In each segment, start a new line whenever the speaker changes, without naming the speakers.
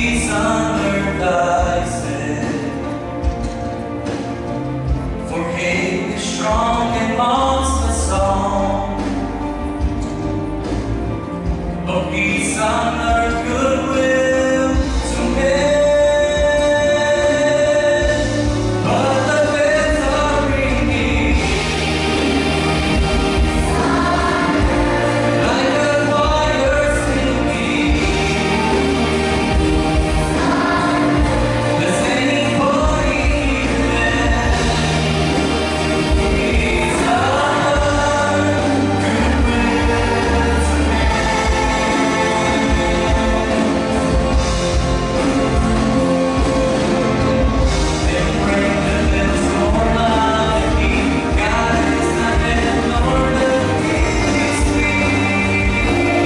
peace under thy said. For hate is strong and mocks the song of peace on earth, goodwill to men. But the bells are ringing like a choir singing. The same holy hymn. Peace on earth, goodwill to then bring the bells more loudly. God is not dead, nor the King is sweet.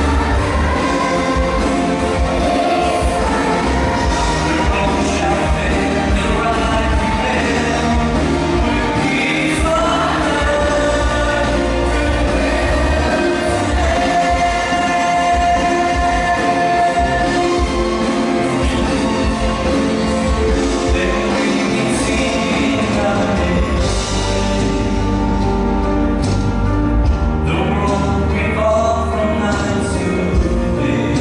The wrong shall bend, the right rebel. Peace on earth, then ringing, singing amen. The world revolved from night to day.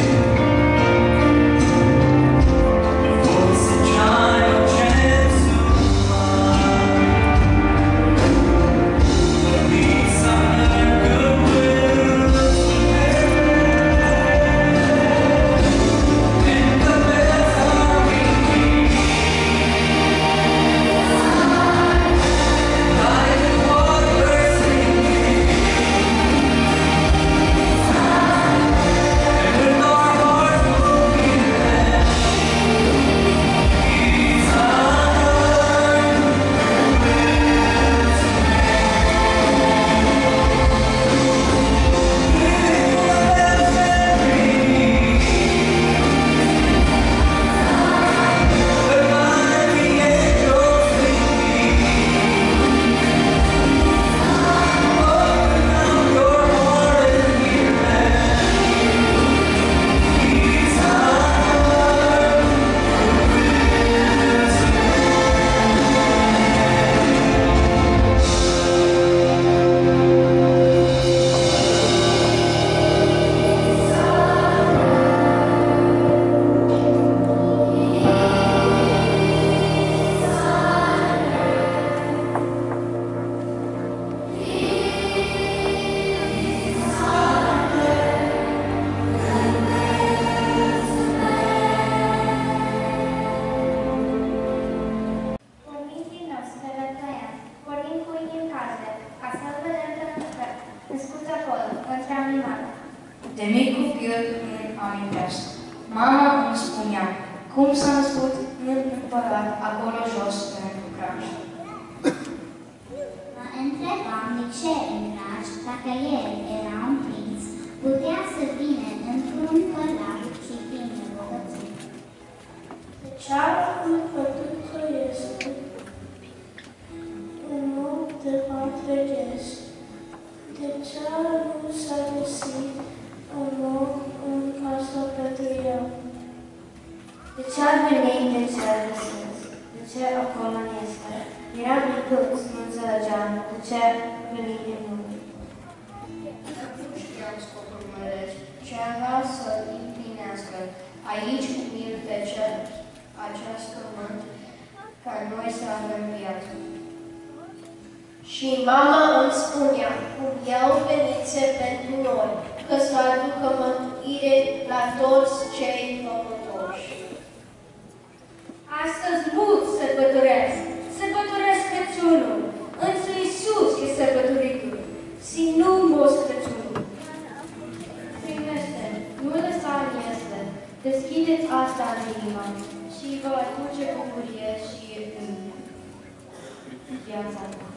The voice of child chants to mind. Peace on earth, goodwill to men. And the bells are ringing like a choir singing. And with our hearts moving then, peace on earth, goodwill to men. Little bells and ringing, the mighty angels singing. Open up your heart and hear them. Peace on earth, goodwill to
Părinții noștri de la Traian, vorbim cu ei în case, ca să-l vedem pe Dumnezeu, născut acolo, între animale.
De mic copil îmi amintesc. Mama îmi spunea cum s-a născut un împărat acolo jos pentru Craj.
Mă întrebam de ce Îndraj, dacă el era un prinț, putea să vină într-un palat și plin de bogății.
De ce a făcut că este un om de regesc? De ce nu s-a găsit un loc în casă pentru el? De ce a venit de cer de sus? De ce acolo nu este? Era micuț, nu înțelegeam de ce a venit din lume.
Nu știam scopul măreț, ce avea să-l împlinească. Aici umil pe cer acest pământ, ca noi să avem viață.
Și mama îmi spunea cum el venise pentru noi, că să aducă mântuire la toți cei pământoși. Astăzi mulți sărbătoresc Crăciunul, însă Iisus e sărbătoritul, și nu Moș Crăciunul. Primește, nu lăsa în este, deschideți asta în inima și vă aduce bucurie și în viața ta.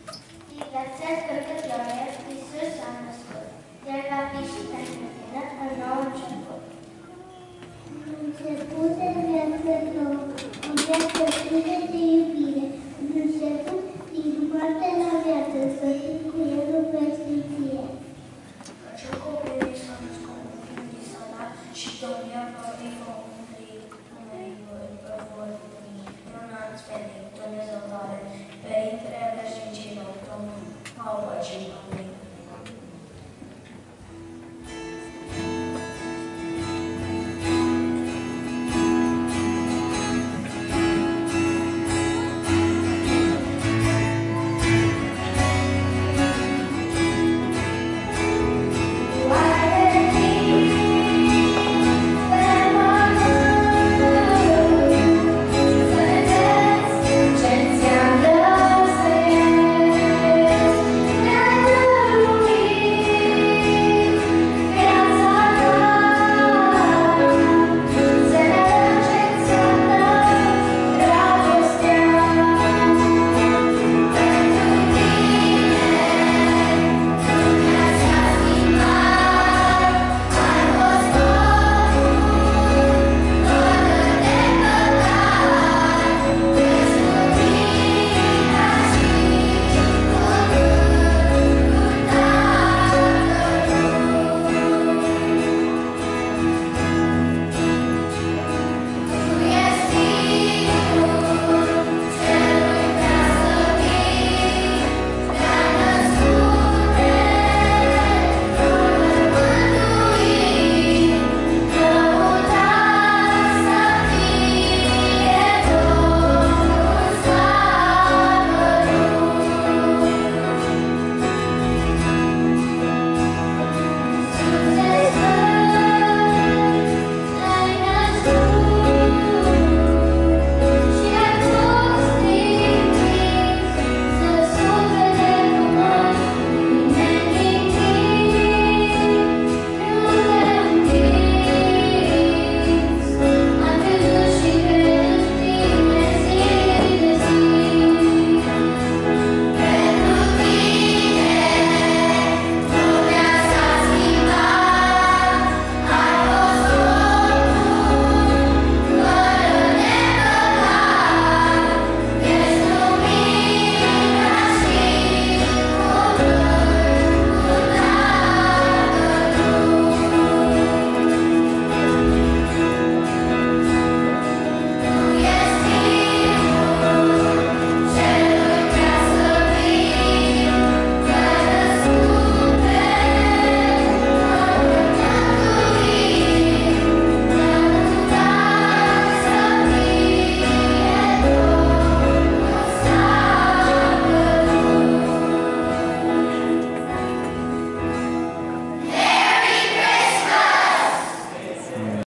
Și la țări călcătoare, Iisus a născut, el va fi și pentru tine în